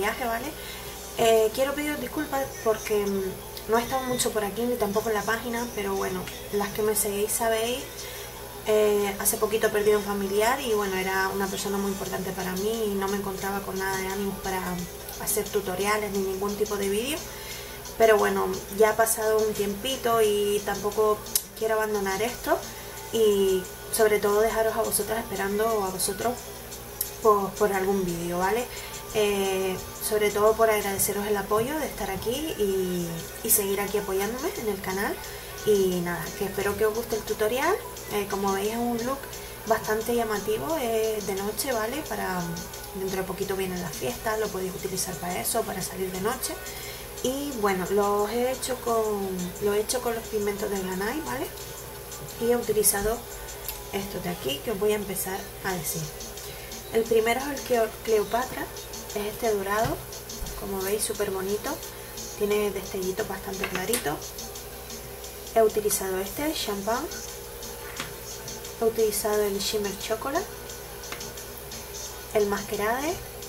maquillaje, ¿vale? Quiero pediros disculpas porque no he estado mucho por aquí ni tampoco en la página, pero bueno, las que me seguís sabéis. Hace poquito perdí a un familiar y bueno, era una persona muy importante para mí y no me encontraba con nada de ánimos para hacer tutoriales ni ningún tipo de vídeo. Pero bueno, ya ha pasado un tiempito y tampoco quiero abandonar esto y sobre todo dejaros a vosotras esperando o a vosotros por algún vídeo, ¿vale? Sobre todo por agradeceros el apoyo de estar aquí y seguir aquí apoyándome en el canal. Y nada, que espero que os guste el tutorial. Como veis es un look bastante llamativo de noche, ¿vale? Para dentro de poquito vienen las fiestas, lo podéis utilizar para eso, para salir de noche. Y bueno, lo he hecho con los pigmentos de Glanay, ¿vale? Y he utilizado estos de aquí que os voy a empezar a decir. El primero es el Cleopatra, es este dorado, como veis súper bonito, tiene destellitos bastante claritos. He utilizado este, el Champagne, he utilizado el Shimmer Chocolate, el Masquerade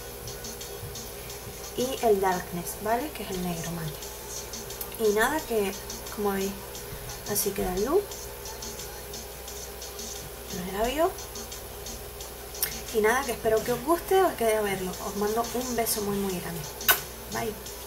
y el Darkness, ¿vale? Que es el negro mate. Y nada, que como veis, así queda el look. Los labios. Y nada, que espero que os guste o que a verlo. Os mando un beso muy grande. Bye.